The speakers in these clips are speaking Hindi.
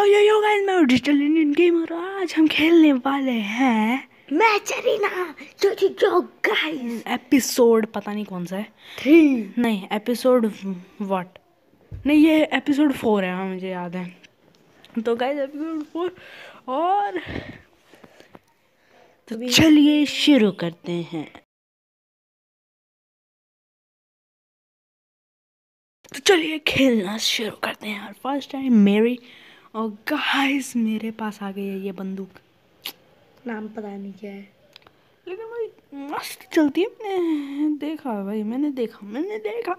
यो गाइस, मैं डिजिटल इंडियन गेमर। आज हम खेलने वाले हैं मैच अरीना। जो गाइस, एपिसोड पता नहीं कौन सा है, 3 नहीं एपिसोड व्हाट, नहीं ये एपिसोड 4 है। हाँ मुझे याद है। तो गाइस एपिसोड 4 और तो चलिए शुरू करते हैं। तो चलिए खेलना शुरू करते हैं यार। फर्स्ट टाइम मेरी और गाइस मेरे पास आ गई है ये बंदूक। नाम पता नहीं क्या है, लेकिन भाई मस्त चलती है। मैंने देखा भाई, मैंने देखा।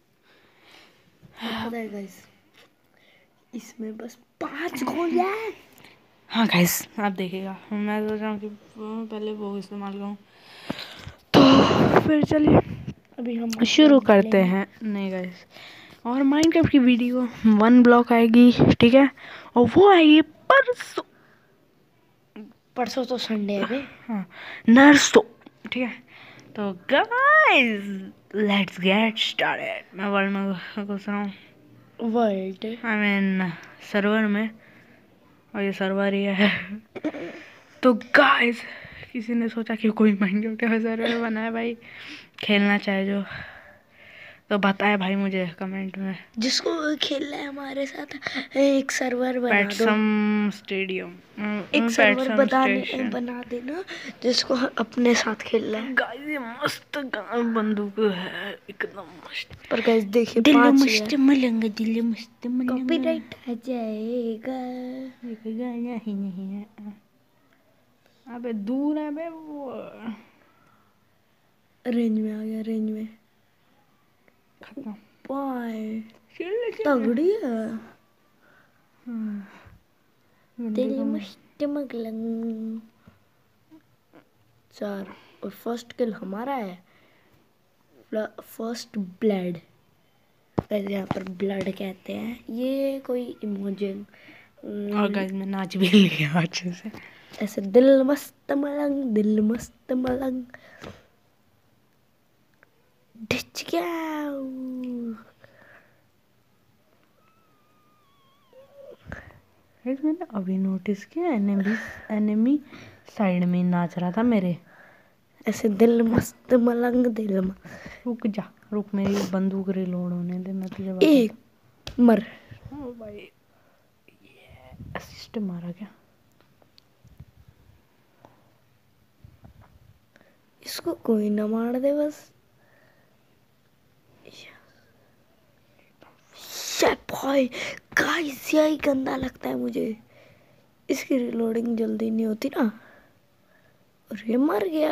पता है गाइस, इसमें बस 5 गोलियां हैं। हाँ गाइस आप देखिएगा, मैं सोच रहा हूँ कि पहले वो इस्तेमाल करूँ। तो फिर चलिए अभी हम शुरू करते हैं। नहीं गाइस, और माइनक्राफ्ट की वीडियो 1 ब्लॉक आएगी, ठीक है, और वो आएगी परसों। परसों तो संडे है बे। हाँ नर्सों, ठीक है। तो गाइस लेट्स गेट स्टार्टेड। मैं वर्ल्ड में घुस रहा हूँ, वर्ल्ड आई मीन सर्वर में, और ये सर्वर ही है। तो गाइस किसी ने सोचा कि कोई माइनक्राफ्ट का सर्वर बनाए भाई, खेलना चाहे जो, तो बताए भाई मुझे कमेंट में। जिसको खेलना है हमारे साथ एक सर्वर बना दो, पैटसम स्टेडियम, एक सर्वर पैटसम स्टेशन। बना देना जिसको अपने साथ खेलना है। गाइस ये मस्त बंदूक है, एकदम मस्त। पर गाइस देखिए, दिल 5 मस्त मलंग, दिल मस्त मलंग। कॉपीराइट आ जाएगा। एक गाना ही नहीं है। अबे दूर है बे वो। रेंज में आ गया, रेंज में। खत्म। बाय, चल तगड़ी है। दिल दिल मस्त मगलंग 4। और फर्स्ट किल हमारा है। फर्स्ट ब्लड, वैसे यहाँ पर ब्लड कहते हैं। ये कोई इमोजन और गाइस मैं नाच भी लिया अच्छे से। ऐसे दिल मस्त मलंग, दिल मस्त मलंग ढिच गया। गाइस मैंने अभी नोटिस किया, एनिमी साइड में नाच रहा था मेरे। ऐसे दिल मस्त मलंग रुक मेरी बंदूक रिलोड होने दे, मैं तुझे बता। एक मर। ओ भाई ये असिस्ट मारा क्या? इसको कोई ना मार दे बस। भाई गाइस यही गंदा लगता है मुझे, इसकी रिलोडिंग जल्दी नहीं होती ना। और ये मर गया।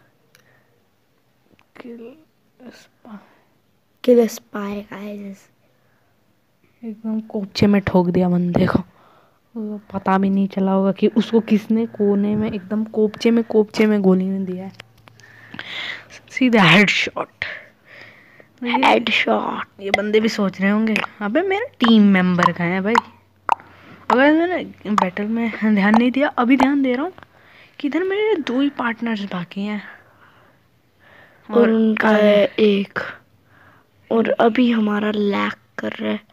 किल स्पाई गाइस, एकदम कोपचे में ठोक दिया बंदे को। वो पता भी नहीं चला होगा कि उसको किसने कोने में एकदम कोपचे में गोली में दिया है। सीधा हेडशॉट। हेडशॉट। ये बंदे भी सोच रहे होंगे अबे मेरे टीम मेंबर कहाँ है भाई। अगर मैंने बैटल में ध्यान नहीं दिया, अभी ध्यान दे रहा हूँ कि इधर मेरे 2 ही पार्टनर्स बाकी हैं और उनका है एक। और अभी हमारा लैग कर रहा है।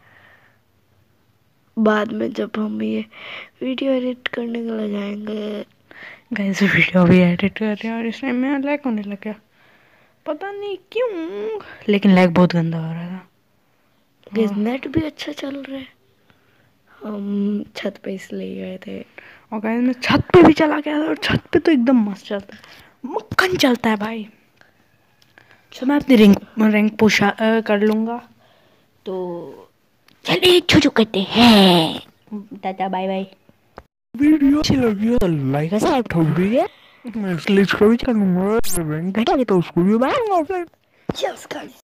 बाद में जब हम ये वीडियो एडिट करने के लिए जाएंगे, गाइस वीडियो भी एडिट कर रहे हैं और इस टाइम में लैग होने लग गया, पता नहीं क्यों, लेकिन लैग बहुत गंदा हो रहा था। नेट भी अच्छा चल रहा है। हम छत पे इसलिए गए थे, और गाइस मैं छत पे भी चला गया था, और छत पे तो एकदम मस्त चलता है, मक्खन चलता है भाई। तो मैं अपनी रैंक पुश कर लूँगा। तो चलिए शुरू करते हैं। Tata bye bye. वीडियो अच्छी लगी है तो लाइक का साथ ठोक दीजिए। मैं इसलिए इसको भी चलूंगा, तो उसको भी बनाऊंगा फिर। Yes guys.